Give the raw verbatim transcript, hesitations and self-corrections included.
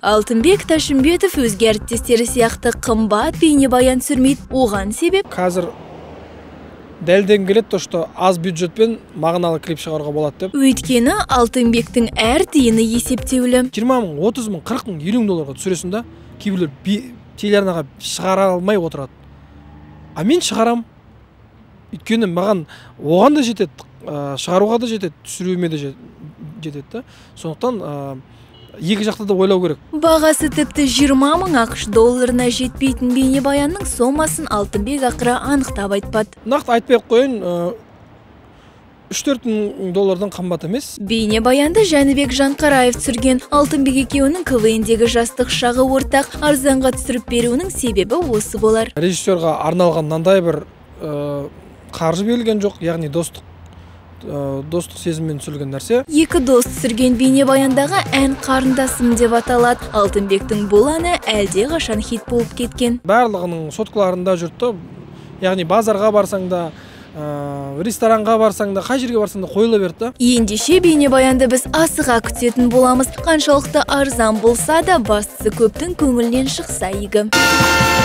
Алтынбек Ташымбетов өзге әріптестері сияқты қымбат бейнебаян түсірмейді. Оған себеп? Қазір дәлден келеді то, что аз бюджетпен мағыналы клип шығаруға болады деп. Өйткені Алтынбектің әр тиыны есептеулі. жиырма мың, отыз мың, қырық мың, елу мың долларға түсіресің да, кейбіреулер телеарнаға шығара алмай отырады. А мен шығарам. Өйткені маған оған да жетеді, шығаруға да жетеді, түсіруіме де жетеді. Сондықтан екі жақта да ойлау керек. Бағасы тіпті жиырма мың ақш долларына жетпейтін бейнебаянның сомасын Алтынбек ақыры анықтап айтпады. Нақты айтпай қойын, үш төрт мың доллардан қымбат емес. Бейнебаянды Жәнібек Жанқараев түсірген. Алтынбек екеуінің ка вэ эн-дегі жастық шағы ортақ, арзанға түсіріп беруінің себебі осы болар. Режиссерға арналған мынандай бір қаржы берілген жоқ, яғни достық достық сезіммен түсірілген нәрсе. Екі дос түсірген бейнебаяндағы ән қарындасым деп аталады. Алтынбектің бұл әні әлде қашан хит болып кеткен. Барлығының соткаларында жүрді. Яғни базарға барсаң да, ресторанға барсаң да, қай жерге барсаң да қойыла берді. Ендеше бейнебаянды біз асыға күтетін боламыз. Қаншалықты арзан болса да, бастысы көптің көңілінен шықса игі.